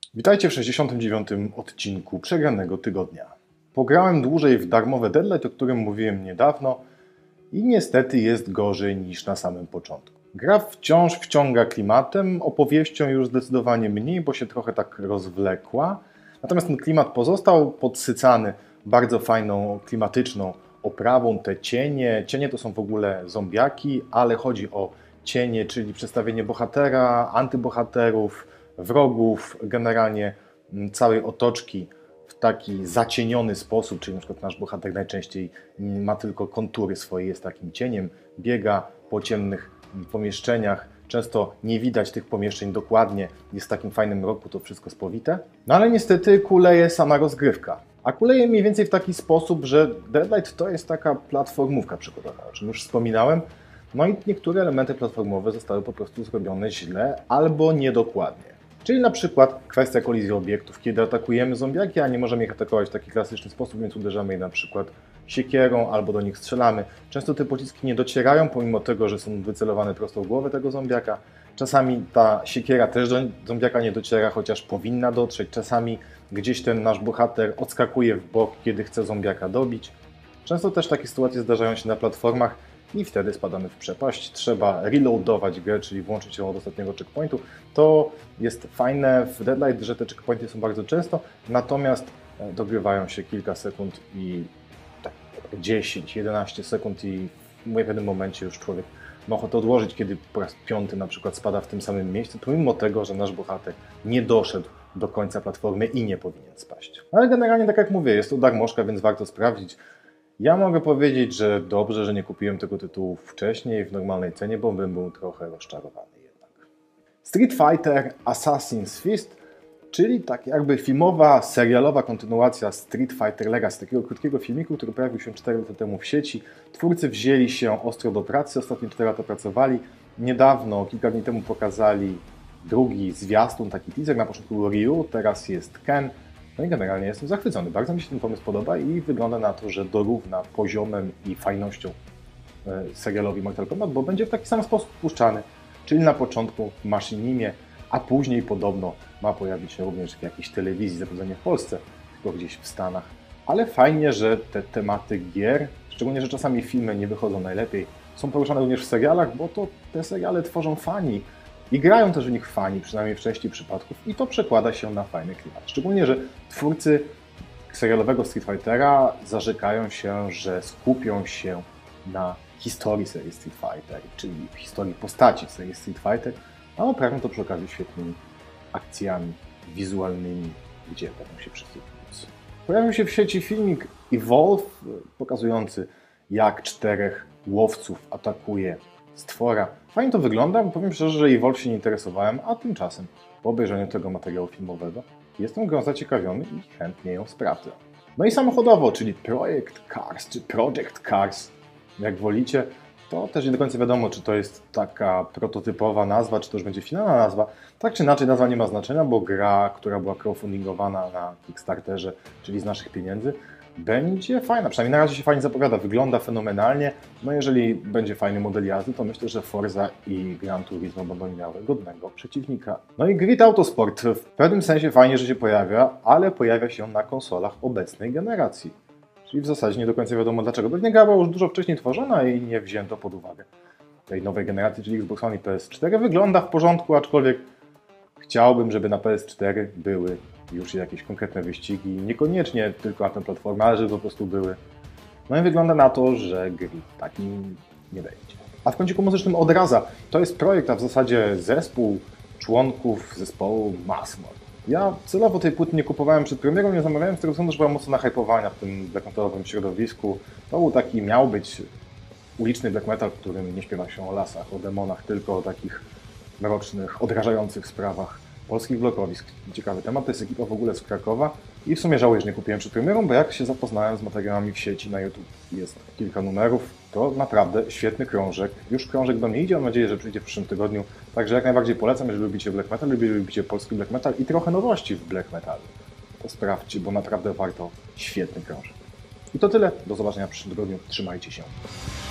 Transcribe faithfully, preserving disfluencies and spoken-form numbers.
Witajcie w sześćdziesiątym dziewiątym odcinku Przegranego Tygodnia. Pograłem dłużej w darmowe Deadlight, o którym mówiłem niedawno i niestety jest gorzej niż na samym początku. Gra wciąż wciąga klimatem, opowieścią już zdecydowanie mniej, bo się trochę tak rozwlekła. Natomiast ten klimat pozostał podsycany bardzo fajną, klimatyczną oprawą. Te cienie, cienie to są w ogóle zombiaki, ale chodzi o cienie, czyli przedstawienie bohatera, antybohaterów, wrogów, generalnie całej otoczki w taki zacieniony sposób, czyli na przykład nasz bohater najczęściej ma tylko kontury swoje, jest takim cieniem, biega po ciemnych pomieszczeniach, często nie widać tych pomieszczeń dokładnie, jest w takim fajnym mroku to wszystko spowite. No ale niestety kuleje sama rozgrywka. A kuleje mniej więcej w taki sposób, że Deadlight to jest taka platformówka przygodowa, o czym już wspominałem. No i niektóre elementy platformowe zostały po prostu zrobione źle albo niedokładnie. Czyli na przykład kwestia kolizji obiektów, kiedy atakujemy zombiaki, a nie możemy ich atakować w taki klasyczny sposób, więc uderzamy je na przykład siekierą albo do nich strzelamy. Często te pociski nie docierają, pomimo tego, że są wycelowane prosto w głowę tego zombiaka. Czasami ta siekiera też do zombiaka nie dociera, chociaż powinna dotrzeć. Czasami gdzieś ten nasz bohater odskakuje w bok, kiedy chce zombiaka dobić. Często też takie sytuacje zdarzają się na platformach i wtedy spadamy w przepaść. Trzeba reloadować grę, czyli włączyć ją od ostatniego checkpointu. To jest fajne w Deadlight, że te checkpointy są bardzo często, natomiast dogrywają się kilka sekund i tak dziesięć jedenaście sekund i w pewnym momencie już człowiek ma ochotę odłożyć, kiedy po raz piąty na przykład spada w tym samym miejscu, pomimo tego, że nasz bohater nie doszedł do końca platformy i nie powinien spaść. Ale generalnie, tak jak mówię, jest to darmożka, więc warto sprawdzić. Ja mogę powiedzieć, że dobrze, że nie kupiłem tego tytułu wcześniej w normalnej cenie, bo bym był trochę rozczarowany jednak. Street Fighter Assassin's Fist, czyli tak jakby filmowa, serialowa kontynuacja Street Fighter Legacy, takiego krótkiego filmiku, który pojawił się cztery lata temu w sieci. Twórcy wzięli się ostro do pracy, ostatnie cztery lata pracowali. Niedawno, kilka dni temu pokazali drugi zwiastun, taki teaser, na początku był Ryu, teraz jest Ken. No i generalnie jestem zachwycony. Bardzo mi się ten pomysł podoba i wygląda na to, że dorówna poziomem i fajnością serialowi Mortal Kombat, bo będzie w taki sam sposób puszczany, czyli na początku w maszynimie, a później podobno ma pojawić się również w jakiejś telewizji, zapewne nie w Polsce, tylko gdzieś w Stanach. Ale fajnie, że te tematy gier, szczególnie, że czasami filmy nie wychodzą najlepiej, są poruszane również w serialach, bo to te seriale tworzą fani. I grają też w nich fani, przynajmniej w części przypadków, i to przekłada się na fajny klimat. Szczególnie, że twórcy serialowego Street Fightera zarzekają się, że skupią się na historii serii Street Fighter, czyli historii postaci w serii Street Fighter, a oprawią to przy okazji świetnymi akcjami wizualnymi, gdzie będą się wszyscy pomóc. Pojawił się w sieci filmik Evolve, pokazujący, jak czterech łowców atakuje stwora. Fajnie to wygląda, bo powiem szczerze, że Evolve się nie interesowałem, a tymczasem po obejrzeniu tego materiału filmowego jestem grą zaciekawiony i chętnie ją sprawdzę. No i samochodowo, czyli Project Cars, czy Project Cars, jak wolicie, to też nie do końca wiadomo, czy to jest taka prototypowa nazwa, czy to już będzie finalna nazwa. Tak czy inaczej nazwa nie ma znaczenia, bo gra, która była crowdfundingowana na Kickstarterze, czyli z naszych pieniędzy, będzie fajna, przynajmniej na razie się fajnie zapowiada, wygląda fenomenalnie. No jeżeli będzie fajny model jazdy, to myślę, że Forza i Gran Turismo będą miały godnego przeciwnika. No i Grid Autosport w pewnym sensie fajnie, że się pojawia, ale pojawia się na konsolach obecnej generacji. Czyli w zasadzie nie do końca wiadomo dlaczego. Pewnie gra była już dużo wcześniej tworzona i nie wzięto pod uwagę tej nowej generacji, czyli Xbox One i P S cztery. Wygląda w porządku, aczkolwiek chciałbym, żeby na P S cztery były już jakieś konkretne wyścigi, niekoniecznie tylko na tę platformę, ale żeby po prostu były. No i wygląda na to, że gry taki nie będzie. A w kąciku muzycznym Odraza to jest projekt, a w zasadzie zespół członków zespołu Massmode. Ja celowo tej płyty nie kupowałem przed premierą, nie zamawiałem z tego względu, że była mocno nahypowana w tym black metalowym środowisku. To był taki, miał być uliczny black metal, w którym nie śpiewa się o lasach, o demonach, tylko o takich mrocznych, odrażających sprawach polskich blokowisk. Ciekawy temat, to jest ekipa w ogóle z Krakowa i w sumie żałuję, że nie kupiłem przed premierą, bo jak się zapoznałem z materiałami w sieci na YouTube, jest kilka numerów, to naprawdę świetny krążek. Już krążek do mnie idzie, mam nadzieję, że przyjdzie w przyszłym tygodniu. Także jak najbardziej polecam, jeżeli lubicie black metal, jeżeli lubicie polski black metal i trochę nowości w black metalu, to sprawdźcie, bo naprawdę warto. Świetny krążek. I to tyle. Do zobaczenia w przyszłym tygodniu. Trzymajcie się.